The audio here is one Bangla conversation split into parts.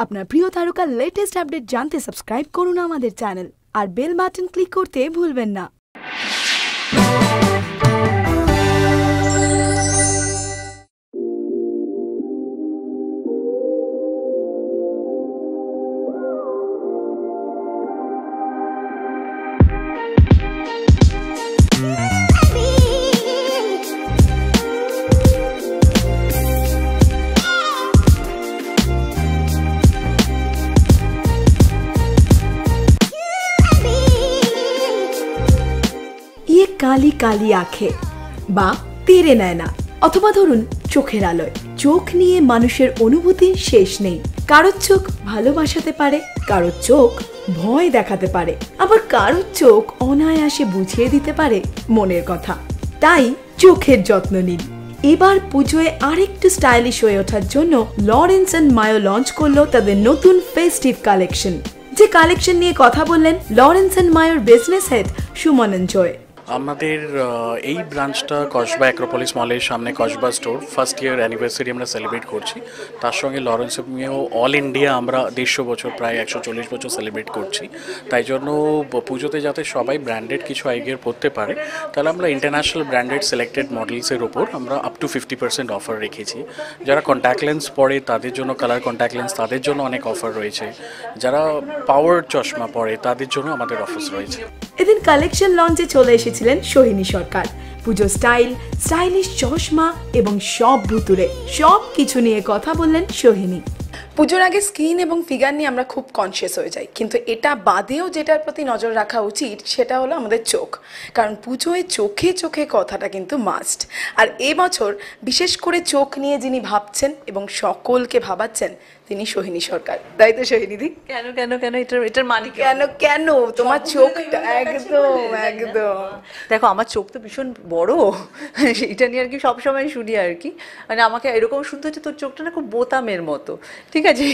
আপনার প্রিয় তারকার লেটেস্ট আপডেট জানতে সাবস্ক্রাইব করুন আমাদের চ্যানেল আর বেল বাটন ক্লিক করতে ভুলবেন না। কালি কালি আঁখে বা তেরে নয়না অথবা ধরুন চোখের আলোয়, চোখ নিয়ে মানুষের অনুভূতি শেষ নেই। কারোর চোখ ভালোবাসাতে পারে, কারোর চোখ ভয় দেখাতে পারে, আবার কারোর চোখ অনায়াসে বুঝিয়ে দিতে পারে মনের কথা। তাই চোখের যত্ন নিন। এবার পুজোয় আরেকটু স্টাইলিশ হয়ে ওঠার জন্য লরেন্স এন্ড মায়ো লঞ্চ করলো তাদের নতুন ফেস্টিভ কালেকশন। যে কালেকশন নিয়ে কথা বললেন Lawrence and Mayo business head Suman Joy. আমাদের এই ব্রাঞ্চটা কসবা অ্যাক্রোপলিস মলের সামনে Kasba store first year anniversary আমরা সেলিব্রেট করছি। তার সঙ্গে লরেন্স মিও অল ইন্ডিয়া আমরা 150 বছর প্রায় 140 বছর সেলিব্রেট করছি। তাই জন্য পুজোতে যাতে সবাই ব্র্যান্ডেড কিছু আইগিয়ার পরতে পারে, তাহলে আমরা ইন্টারন্যাশনাল ব্র্যান্ডেড সিলেক্টেড মডেলসের ওপর আমরা আপ টু 50% অফার রেখেছি। যারা কন্ট্যাক্ট লেন্স পরে তাদের জন্য, কালার কন্ট্যাক্ট লেন্স তাদের জন্য অনেক অফার রয়েছে। যারা পাওয়ার চশমা পরে তাদের জন্য আমাদের অফার রয়েছে। এদিন কালেকশন লঞ্চে চলে এসেছিলেন সোহিনী সরকার। পুজো স্টাইলিশ চশমা এবং সব ভুতুরে সব কিছু নিয়ে কথা বললেন সোহিনী। পুজোর আগে স্কিন এবং ফিগার নিয়ে আমরা খুব কনসিয়াস হয়ে যাই, কিন্তু এটা বাদেও যেটার প্রতি নজর রাখা উচিত সেটা হলো আমাদের চোখ। কারণ পুজোয় চোখে চোখে কথাটা কিন্তু মাস্ট। আর এবছর বিশেষ করে চোখ নিয়ে যিনি ভাবছেন এবং সকলকে ভাবাচ্ছেন তিনি সোহিনী সরকার। তাই তো সোহিনীদি? কেন কেন কেন এটার মানে কেন কেন তোমার চোখটা একদম একদম দেখো, আমার চোখ তো ভীষণ বড়, এটা নিয়ে আর কি সবসময় শুনি আর কি। মানে আমাকে এরকম শুনতে হচ্ছে তোর চোখটা না খুব বোতামের মতো। ঠিক আছে,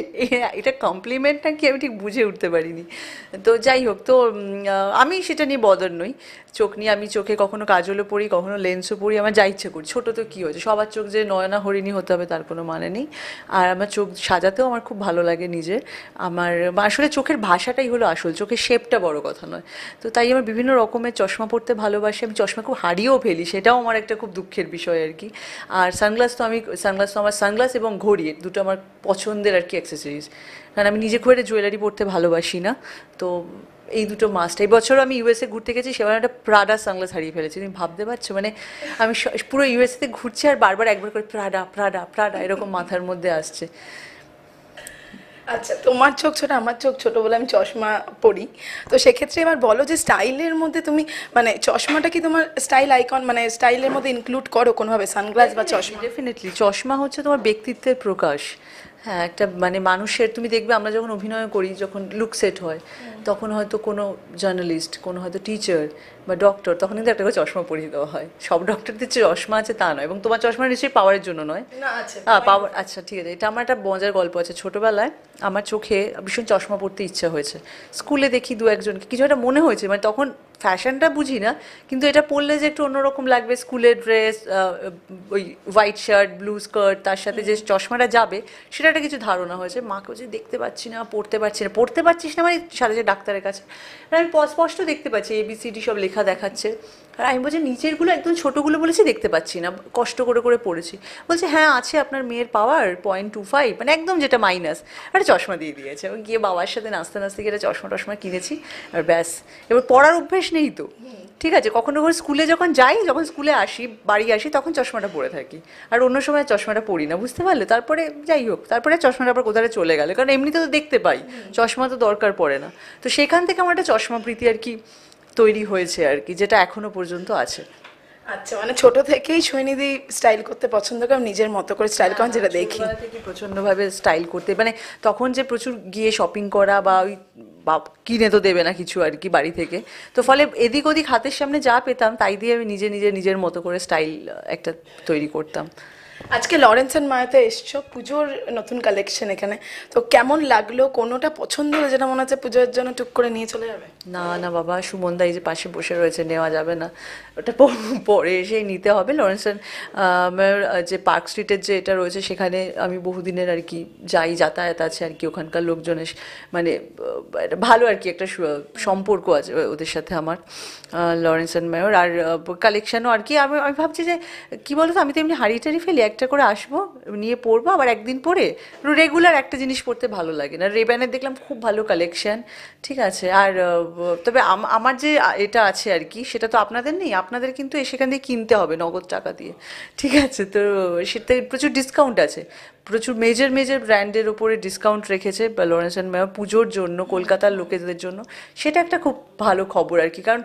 এটা কমপ্লিমেন্ট নাকি আমি ঠিক বুঝে উঠতে পারিনি। তো যাই হোক, তো আমি সেটা নিয়ে বদল নই। চোখ নিয়ে আমি চোখে কখনো কাজলও পরি, কখনো লেন্সও পরি, আমার যা ইচ্ছে করি। ছোটো তো কী হয়েছে, সবার চোখ যে নয়না হরিণী হতে হবে তার কোনো মানে নেই। আর আমার চোখ সাজাতেও আমার খুব ভালো লাগে নিজের। আমার আসলে চোখের ভাষাটাই হলো আসল, চোখের শেপটা বড় কথা নয়। তো তাই আমার বিভিন্ন রকমের চশমা পরতে ভালোবাসি। আমি চশমা খুব হারিয়েও ফেলি, সেটাও আমার একটা খুব দুঃখের বিষয় আর কি। আর সানগ্লাস তো আমার সানগ্লাস এবং ঘড়ি দুটো আমার পছন্দের আর কি অ্যাক্সেসরিজ। কারণ আমি নিজে খুব একটা জুয়েলারি পরতে ভালোবাসি না, তো এই দুটো মাস্ট। এই বছর আমি ইউএসএ ঘুরতে গেছি, সেবার একটা প্রাডা সানগ্লাস হারিয়ে ফেলেছি। তুমি ভাবতে পারছো? মানে আমি পুরো ইউএসএতে ঘুরছি আর বারবার একবার করে প্রাডা প্রাডা প্রাডা এরকম মাথার মধ্যে আসছে। আচ্ছা, তোমার চোখ ছোট, আমার চোখ ছোট বলে আমি চশমা পরি। তো সেক্ষেত্রে এবার বলো যে স্টাইলের মধ্যে তুমি মানে চশমাটা কি তোমার স্টাইল আইকন, মানে স্টাইলের মধ্যে ইনক্লুড করো কোনোভাবে সানগ্লাস বা চশমা? ডেফিনেটলি চশমা হচ্ছে তোমার ব্যক্তিত্বের প্রকাশ। হ্যাঁ, একটা মানে মানুষের, তুমি দেখবে আমরা যখন অভিনয় করি, যখন লুক সেট হয়, তখন হয়তো কোনো জার্নালিস্ট, কোনো হয়তো টিচার বা ডক্টর, তখন কিন্তু একটা করে চশমা পরিয়ে দেওয়া হয়। সব ডক্টরদের যে চশমা আছে তা নয়, এবং তোমার চশমা নিশ্চয়ই পাওয়ারের জন্য নয়। পাওয়ার, আচ্ছা ঠিক আছে। এটা আমার একটা মজার গল্প আছে। ছোটোবেলায় আমার চোখে ভীষণ চশমা পরতে ইচ্ছা হয়েছে। স্কুলে দেখি দু একজনকে, কিছু একটা মনে হয়েছে, মানে তখন ফ্যাশনটা বুঝি না, কিন্তু এটা পরলে যে একটু অন্যরকম লাগবে, স্কুলের ড্রেস, ওই হোয়াইট শার্ট ব্লু স্কার্ট, তার সাথে যে চশমাটা যাবে, সেটা একটা কিছু ধারণা হয়েছে। মাকেও যে দেখতে পাচ্ছি না, পড়তে পারছিস না মানে সাথে সাথে ডাক্তারের কাছে। আর আমি স্পষ্ট দেখতে পাচ্ছি, ABCD সব লেখা দেখাচ্ছে। আর আমি বলছি নিচেরগুলো একদম ছোটোগুলো বলেছি দেখতে পাচ্ছি না, কষ্ট করে করে পড়েছি। বলছে হ্যাঁ আছে, আপনার মেয়ের পাওয়ার 0.25, মানে একদম যেটা মাইনাস। একটা চশমা দিয়ে দিয়েছে, এবং গিয়ে বাবার সাথে নাচতে নাচতে গিয়ে একটা চশমা কিনেছি, আর ব্যাস। এবার পড়ার অভ্যেস নেই তো, ঠিক আছে। কখনো কখনো স্কুলে যখন যাই, যখন স্কুলে আসি, বাড়ি আসি, তখন চশমাটা পরে থাকি, আর অন্য সময় চশমাটা পরি না, বুঝতে পারলে? তারপরে যাই হোক, তারপরে চশমাটা আবার কোথায় চলে গেল, কারণ এমনিতে তো দেখতে পাই, চশমা তো দরকার পড়ে না। তো সেখান থেকে আমার একটা চশমা প্রীতি আর কি তৈরি হয়েছে আর কি, যেটা এখনো পর্যন্ত আছে। আচ্ছা, মানে ছোট থেকেই সৈনিধি স্টাইল করতে পছন্দ করেন, নিজের মতো করে স্টাইল করেন, যেটা দেখি প্রচণ্ডভাবে স্টাইল করতে। মানে তখন যে প্রচুর গিয়ে শপিং করা বা ওই কিনে তো দেবে না কিছু আর কি বাড়ি থেকে, তো ফলে এদিক ওদিক হাতের সামনে যা পেতাম তাই দিয়ে আমি নিজের মতো করে স্টাইল একটা তৈরি করতাম। আজকে লরেন্স অ্যান্ড মায়াতে এসছো, পুজোর নতুন কালেকশন এখানে, তো কেমন লাগলো? কোনোটা পছন্দ হলো যেটা মনে হচ্ছে পুজোর জন্য টুক করে নিয়ে চলে যাবে? না না বাবা, সুমনদা এই যে পাশে বসে রয়েছে, নেওয়া যাবে না, ওটা পরে এসেই নিতে হবে। লরেন্স অ্যান্ড মায়ার যে পার্ক স্ট্রিটের যে এটা রয়েছে সেখানে আমি বহুদিনের আর কি যাই, যাতায়াত আছে আর কি, ওখানকার লোকজনের মানে একটা ভালো আর কি একটা সম্পর্ক আছে ওদের সাথে আমার, লরেন্স অ্যান্ড মায়ার। আর কালেকশানও আর কি আমি ভাবছি যে কী বলো তো, আমি তো এমনি হাঁড়ি টাড়ি ফেলি, একটা করে আসবো নিয়ে পরবো, আবার একদিন পরে রেগুলার একটা জিনিস পরতে ভালো লাগে না। রেব্যানের দেখলাম খুব ভালো কালেকশান, ঠিক আছে। আর তবে আমার যে এটা আছে আর কি, সেটা তো আপনাদের নেই, আপনাদের কিন্তু সেখান দিয়ে কিনতে হবে নগদ টাকা দিয়ে, ঠিক আছে। তো সেটা প্রচুর ডিসকাউন্ট আছে, প্রচুর মেজর ব্র্যান্ডের ওপরে ডিসকাউন্ট রেখেছে লরেন্স অ্যান্ড মায়া পুজোর জন্য, কলকাতার লোকেদের জন্য। সেটা একটা খুব ভালো খবর আর কি, কারণ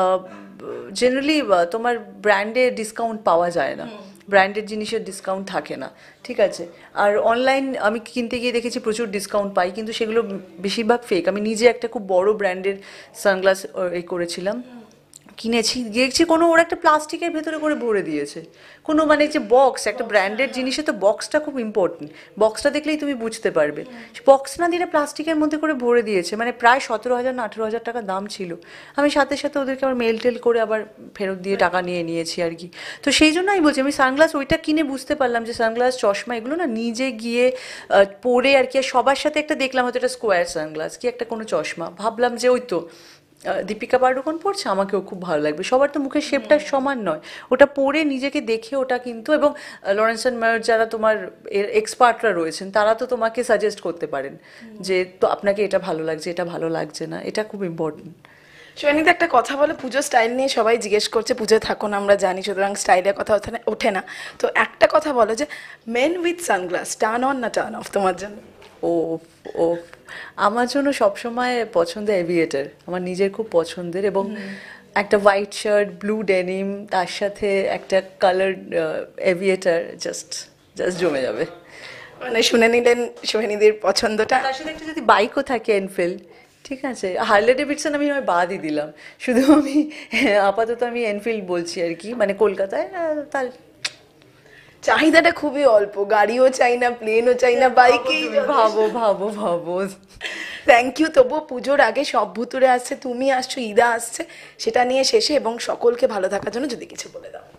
জেনারেলি তোমার ব্র্যান্ডে ডিসকাউন্ট পাওয়া যায় না, ব্র্যান্ডেড জিনিসের ডিসকাউন্ট থাকে না, ঠিক আছে। আর অনলাইন আমি কিনতে গিয়ে দেখেছি প্রচুর ডিসকাউন্ট পাই, কিন্তু সেগুলো বেশিরভাগ ফেক। আমি নিজে একটা খুব বড় ব্র্যান্ডের সানগ্লাস করেছিলাম, কিনেছি, দেখছি কোনো ওরা একটা প্লাস্টিকের ভেতরে করে ভরে দিয়েছে, কোনো মানে যে বক্স, একটা ব্র্যান্ডেড জিনিসে তো বক্সটা খুব ইম্পর্টেন্ট, বক্সটা দেখলেই তুমি বুঝতে পারবে। বক্স না দিয়ে প্লাস্টিকের মধ্যে করে ভরে দিয়েছে, মানে প্রায় 17,000 না 18,000 টাকা দাম ছিল। আমি সাথে সাথে ওদেরকে আবার মেল টেল করে আবার ফেরত দিয়ে টাকা নিয়েছি আর কি। তো সেই জন্য আমি বলছি, আমি সানগ্লাস ওইটা কিনে বুঝতে পারলাম যে সানগ্লাস, চশমা এগুলো না নিজে গিয়ে পরে আর কি। আর সবার সাথে একটা দেখলাম হয়তো একটা স্কোয়ার সানগ্লাস কি একটা কোনো চশমা, ভাবলাম যে ওই তো দীপিকা পাড়ুকোন পড়ছে, আমাকেও খুব ভালো লাগবে। সবার তো মুখের শেপটা সমান নয়, ওটা পরে নিজেকে দেখে ওটা কিন্তু, এবং লরেন্স অ্যান্ড মায়ার যারা তোমার এক্সপার্টরা রয়েছেন তারা তো তোমাকে সাজেস্ট করতে পারেন যে তো আপনাকে এটা ভালো লাগছে, এটা ভালো লাগছে না, এটা খুব ইম্পর্টেন্ট। সোহিনীতে একটা কথা বলে, পুজো স্টাইল নিয়ে সবাই জিজ্ঞেস করছে, পুজোয় থাকো না আমরা জানি, সুতরাং স্টাইলের কথা ওঠে না। তো একটা কথা বলো যে men with sunglass turn on না টার্ন অফ তোমার জন্য? ও ও আমার জন্য সবসময় পছন্দ এভিয়েটার, আমার নিজের খুব পছন্দের, এবং একটা হোয়াইট শার্ট, ব্লু ডেনিম, তার সাথে একটা কালার এভিয়েটার, জাস্ট জমে যাবে। মানে শুনে নিলেন সোহিনীদের পছন্দটা। তার সাথে একটা যদি বাইকও থাকে এনফিল্ড, ঠিক আছে। হার্লে ডেভিডসন আমি বাদই দিলাম, শুধু আমি আপাতত আমি এনফিল্ড বলছি আর কি, মানে কলকাতায় তার চাহিদাটা খুবই অল্প, গাড়িও চাই না, প্লেনও চাই না, বাইকেই ভাবো। Thank you. তবুও পুজোর আগে সব ভুতুরে আসছে, তুমি আসছো, ঈদা আসছে, সেটা নিয়ে শেষে এবং সকলকে ভালো থাকার জন্য যদি কিছু বলে দাও।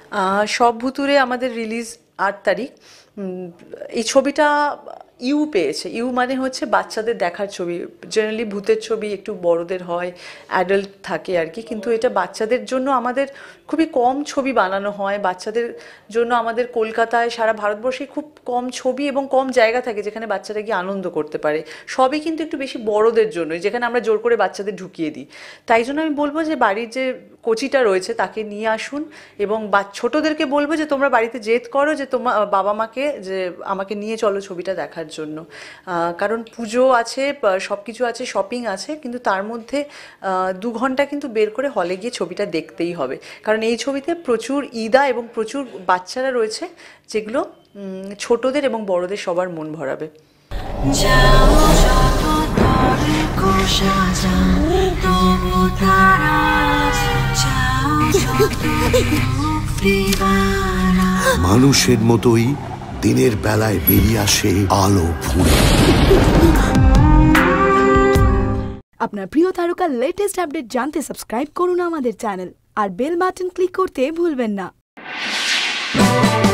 সব ভুতুরে আমাদের রিলিজ 8 তারিখ। এই ছবিটা ইউ পেয়েছে, ইউ মানে হচ্ছে বাচ্চাদের দেখার ছবি। জেনারেলি ভূতের ছবি একটু বড়দের হয়, অ্যাডাল্ট থাকে আর কি, কিন্তু এটা বাচ্চাদের জন্য আমাদের খুবই কম ছবি বানানো হয়। বাচ্চাদের জন্য আমাদের কলকাতায়, সারা ভারতবর্ষে খুব কম ছবি এবং কম জায়গা থাকে যেখানে বাচ্চারা গিয়ে আনন্দ করতে পারে। সবই কিন্তু একটু বেশি বড়দের জন্যই, যেখানে আমরা জোর করে বাচ্চাদের ঢুকিয়ে দিই। তাই জন্য আমি বলবো যে বাড়ির যে কোচিটা রয়েছে তাকে নিয়ে আসুন, এবং ছোটদেরকে বলবো যে তোমরা বাড়িতে জেদ করো যে তোমার বাবা মাকে যে আমাকে নিয়ে চলো ছবিটা দেখার জন্য। কারণ পুজো আছে, সব কিছু আছে, শপিং আছে, কিন্তু তার মধ্যে 2 ঘন্টা কিন্তু বের করে হলে গিয়ে ছবিটা দেখতেই হবে। কারণ এই ছবিতে প্রচুর ঈদা এবং প্রচুর বাচ্চারা রয়েছে, যেগুলো ছোটদের এবং বড়দের সবার মন ভরাবে। মানুষের মতোই দিনের বেলায় বেরিয়ে আসে আলো ফুঁড়ে। আপনার প্রিয় তারকার লেটেস্ট আপডেট জানতে সাবস্ক্রাইব করুন আমাদের চ্যানেল আর বেল বাটন ক্লিক করতে ভুলবেন না।